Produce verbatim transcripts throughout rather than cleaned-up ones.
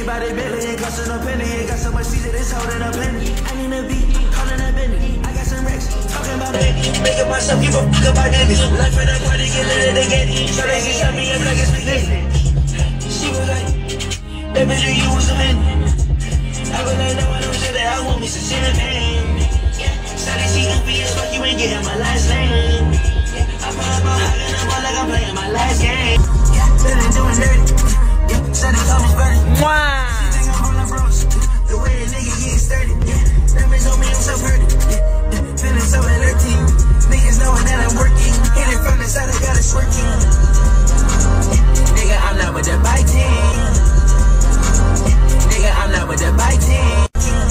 by the Bentley, ain't costing a penny. Ain't got so much season, it's holding a penny. I need a beat, calling a Bentley. I got some racks, talking about it. Making myself give a fuck about Dennis. Life for that party, get lit at the gate. So they shot me up like it's spaghetti. She was like, baby, do you want some in? I was like, no, I don't say that. I want me some champagne. So they see goofy as fuck, you ain't getting my last name. I pull up on high and I'm all like I'm playing my last game. Feeling doing dirty. Said they call me Spurdy. Wow. She think I'm rolling bros. The way a nigga getting sturdy. That means on me, I'm so pretty. Feeling so alerting. Niggas knowing that I'm working. Hit it from the side, I got it smirking. Nigga, I'm not with the biting. Nigga, I'm not with the biting.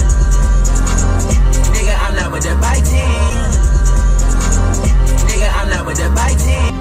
Nigga, I'm not with the biting. Nigga, I'm not with the biting.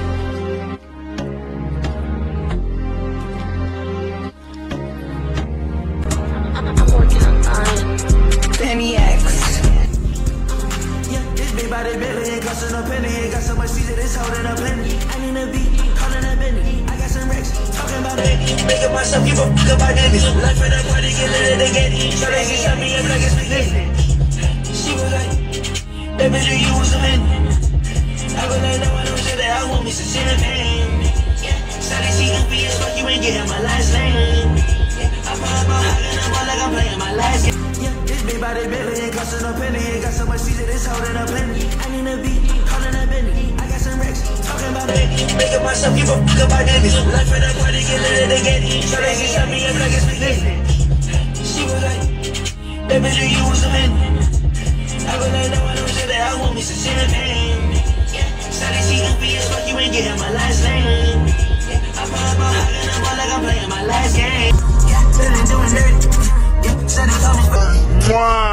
By the Bentley, ain't costing a penny. Ain't got so much season, it's holding a penny. I need a beat, calling a Bentley. I got some racks, talking about it. Making myself give a fuck about Dennis. Life for that party, get lit at the gate. So they shot me up like it's spaghetti. She was like, baby, do you want some in? I was like, no, I don't say that. I want me some champagne. So they see goofy as fuck, you ain't getting my last name. I pull up on high and I'm all like I'm playing my last game. Big by the Bentley, ain't costing a penny. Ain't got so much season, it's holding a penny. I need a beat, calling a Bentley. I got some racks, talking about it. Making myself give a fuck about Dennis. Life for that party, get lit at the gate. So they shot me up like it's spaghetti. She was like, baby, do you want some in? I was like, no, I don't say that. I want me some champagne. So they see goofy as fuck, you ain't getting my last name. I pull up on high and I'm all like I'm playing my last game. Feeling doing dirty. Said they call me Spurdy. Wow.